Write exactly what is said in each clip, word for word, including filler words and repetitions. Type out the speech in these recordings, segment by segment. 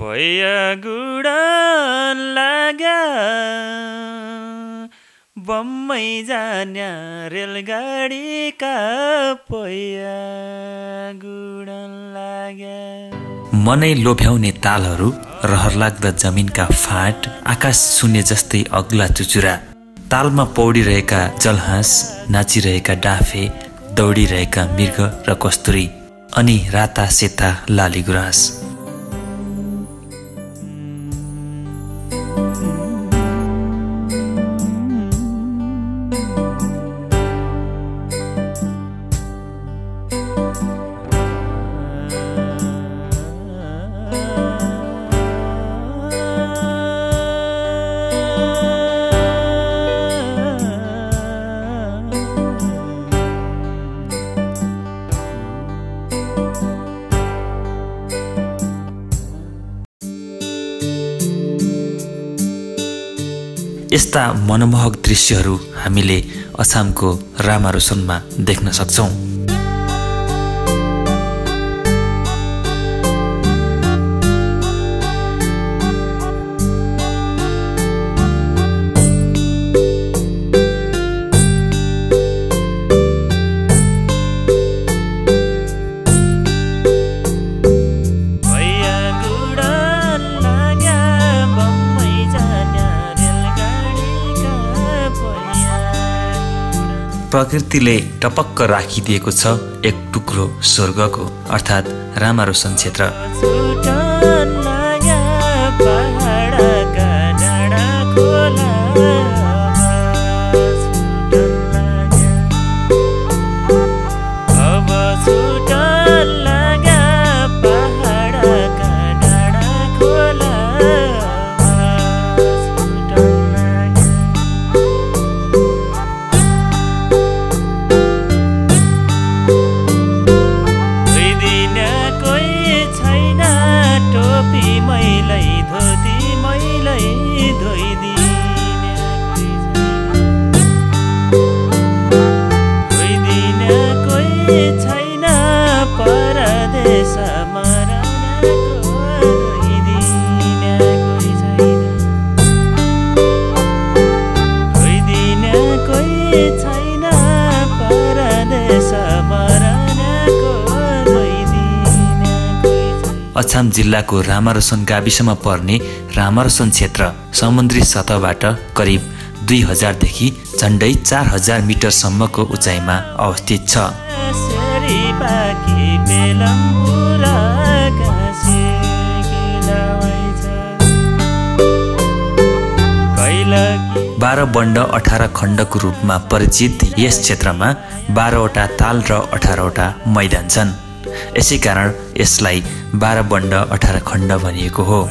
पैया गुडन लाग्या बम्मै जान्या रेलगाडीका पैया गुडन लाग्या। मनै लोभ्याउने तालहरू, रहरलाग्दा जमिनका फाँट, आकाश शून्य जस्तै अग्ला चुचुरा, तालमा पौडिरहेका जलहाँस, नाचिरहेका डाँफे, दौडिरहेका मृग र कस्तुरी, अनि राता सेता लाली गुराँस। यस्ता मनमोहक दृश्यहरू हामीले असमको रामारोसनमा देख्न सक्छौं। प्रकृतिले टपक्क राखिदिएको छ एक टुक्रो स्वर्गको, अर्थात् रामारोसन क्षेत्र। अछाम जिल्लाको रामारोसन गाविसमा पर्ने रामारोसन क्षेत्र समुद्री सतहबाट करिब दुई हजारदेखि झण्डै चार हजार मिटरसम्मको उचाइमा अवस्थित छ। बाह्र बण्ड अठार खण्डको रूपमा परिचित यस क्षेत्रमा बाह्रवटा ताल र अठारवटा मैदान छन्। यसै कारण यसलाई बाह्र बण्ड अठार खण्ड भनिएको हो।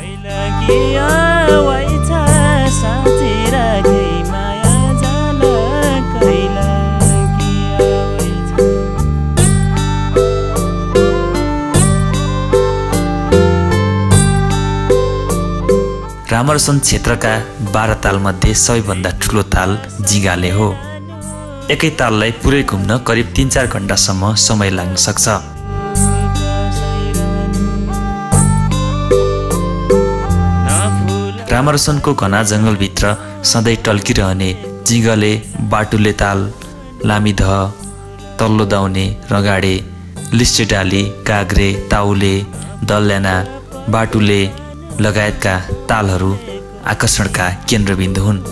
रामारोसन क्षेत्रका बाह्र तालमध्ये सबैभन्दा ठुलो ताल जिगाले हो। एकै ताललाई पुरै घुम्न करिब तीन चार घण्टासम्म समय लाग्न सक्छ। रामारोसनको घना जङ्गलभित्र सधैँ टल्किरहने जिगले, बाटुले ताल, लामिदह, तल्लो दाउने, रगाडे, लिस्टेडाली, काग्रे, ताउले, दल्याना, बाटुले लगायतका तालहरू आकर्षणका केन्द्रबिन्दु हुन्।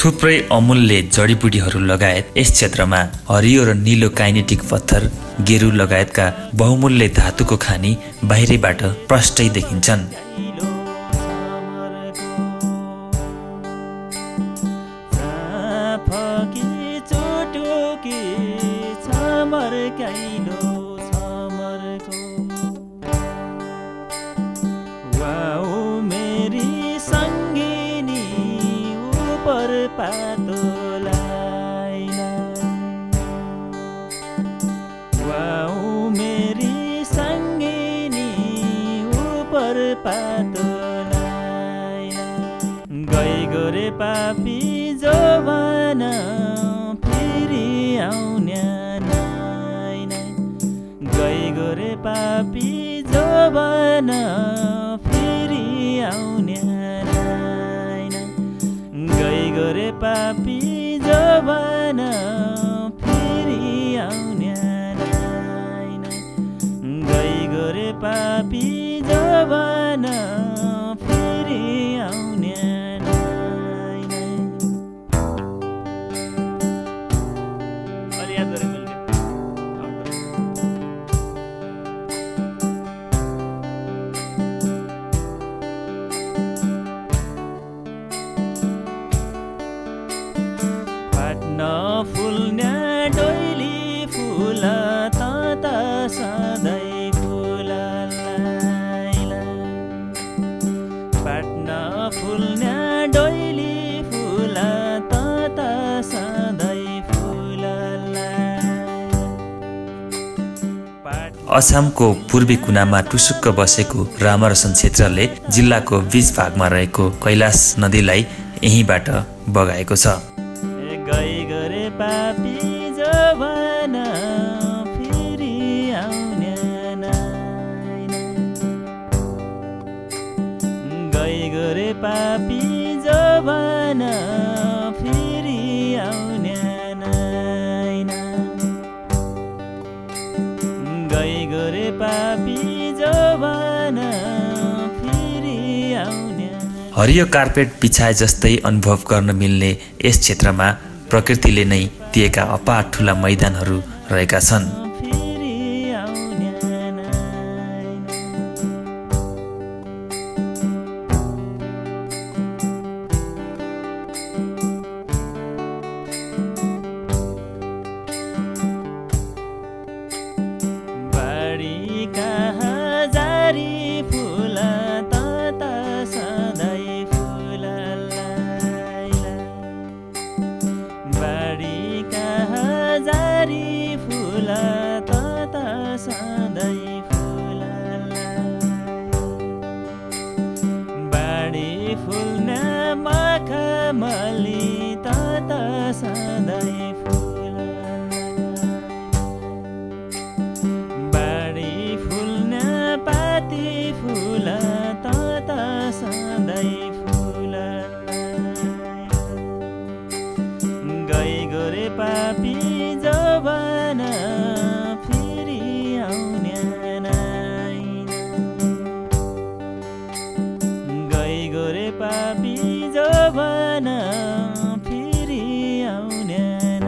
थुप्रै अमूल्य जडीबुटीहरू लगायत यस क्षेत्रमा हरियो र नीलो काइनेटिक पत्थर, गेरु लगायतका बहुमूल्य धातुको खानी बाहिरैबाट प्रष्टै देखिन्छन्। पापी जवाना फेरि आउने नाइन गई गोरे पापी जवाना फेरि आउने नाइन गई गोरे पापी जवाना फेरि आउने नाइन गई गोरे पापी जवाना फेरि आउने फुल्ने डोइली फुल ताता सधैँ फुल पाट्न फुल्ने डोइली फुल ताता सधैँ फुल। असमको पूर्वी कुनामा टुसुक्क बसेको रामरसन क्षेत्रले जिल्लाको बीच भागमा रहेको कैलाश नदीलाई यहीँबाट बगाएको छ। गई गरे पापी जवाना फेरि आउने नाइन गई गरे पापी जवाना फेरि आउने नाइन गई गरे पापी जवाना फेरि आउने। हरियो कार्पेट बिछाए जस्तै अनुभव गर्न मिल्ने यस क्षेत्रमा प्रकृतिले नै दिएका अपार ठुला मैदानहरू रहेका छन्। पापी जवाना फेरि आउने नाइन गई गोरे पापी जवाना फेरि आउने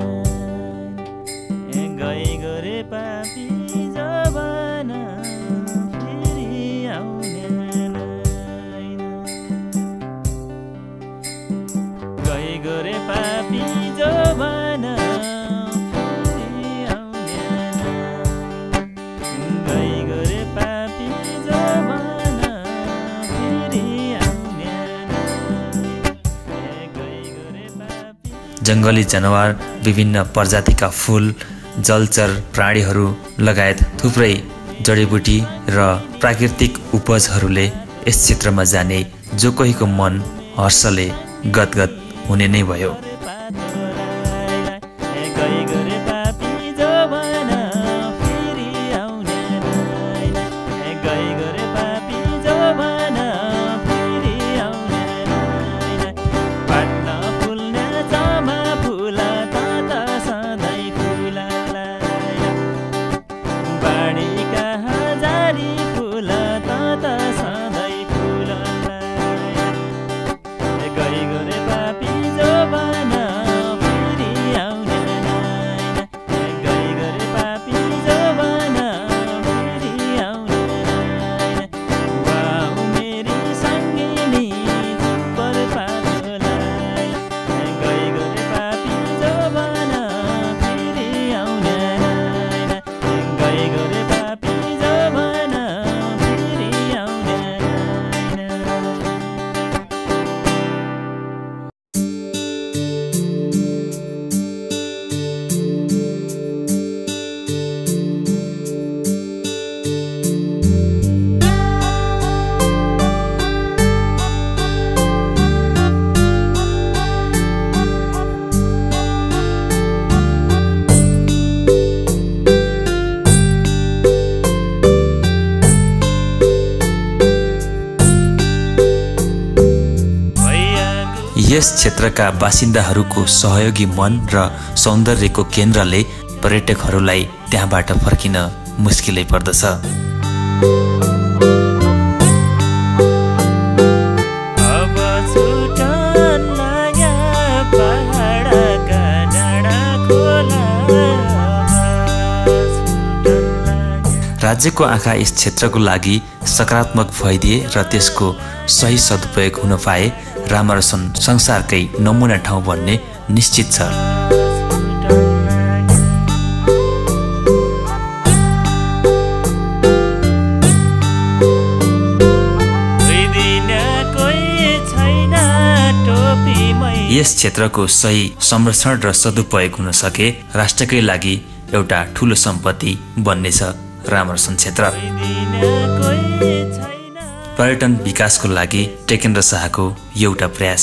नाइन गई गोरे पापी जवाना फेरि आउने नाइन गई गोरे पापी जवाना जङ्गली जनावर, विभिन्न प्रजातिका फूल, जलचर प्राणीहरू लगायत थुप्रै जडीबुटी र प्राकृतिक उपजहरूले यस क्षेत्रमा जाने जो कोहीको मन हर्षले गदगद हुने नै भयो। गई गरे पापी जवाना यस क्षेत्रका बासिन्दाहरूको सहयोगी मन र सौन्दर्यको केन्द्रले पर्यटकहरूलाई त्यहाँबाट फर्किन मुस्किलै पर्दछ। राज्यको आँखा यस क्षेत्रको लागि सकारात्मक भइदिए र त्यसको सही सदुपयोग हुन पाए रामरसन संसारकै नमुना ठाउँ बन्ने निश्चित छ। यस क्षेत्रको सही संरक्षण र सदुपयोग हुन सके राष्ट्रकै लागि एउटा ठूलो सम्पत्ति बन्नेछ रामरसन क्षेत्र। पर्यटन विकासको लागि टेकेन्द्र शाहको एउटा प्रयास।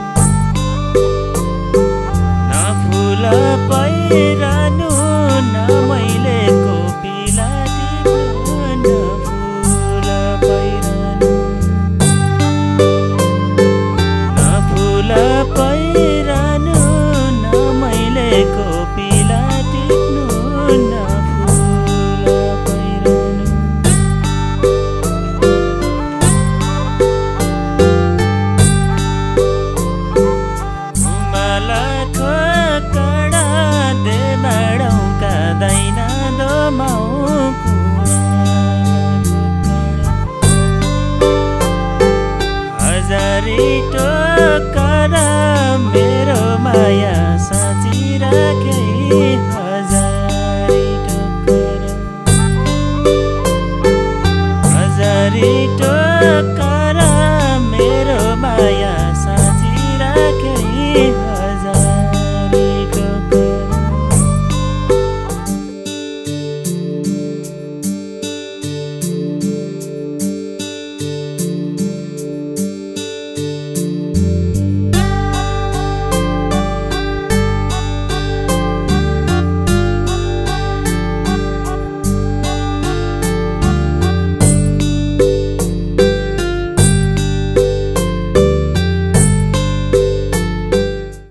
पैरानु न